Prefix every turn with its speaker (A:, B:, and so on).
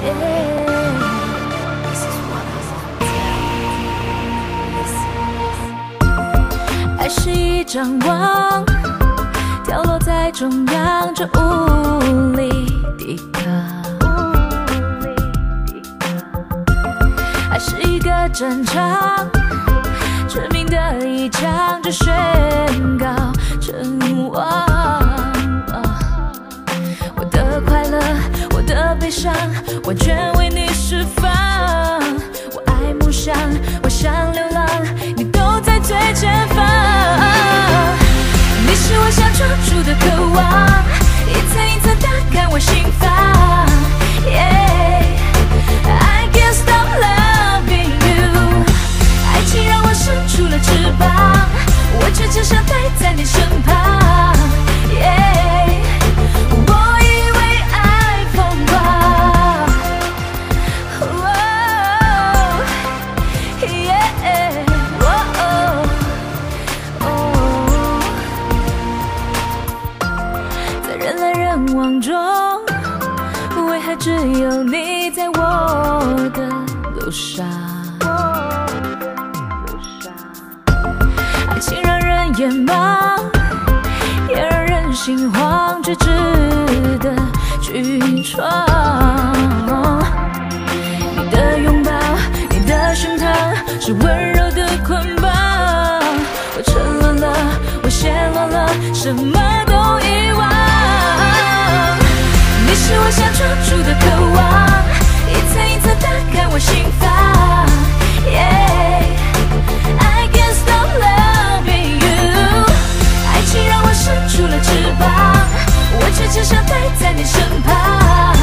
A: 爱是一张网，掉落在中央，就无力抵抗。爱是一个战场，致命的一枪就宣告阵亡。我的快乐，我的悲伤，完全为你释放。我爱梦想，我想流浪，你都在最前方。你是我想抓住的渴望，一层一层打开我心房。I can't stop loving you， 爱情让我伸出了翅膀，我却只想待在你身旁。我以为爱疯狂。在人来人往中，为何只有你在我的路上？爱情让人眼盲，也让人心慌，却值得去闯。你的拥抱，你的胸膛，是温柔的捆绑。我沉沦了，我陷落了，什么都遗忘。你是我想抓住的渴望，一层一层打开我心房。I can't stop loving you， 爱情让我伸出了翅膀，我却只想待在你身旁。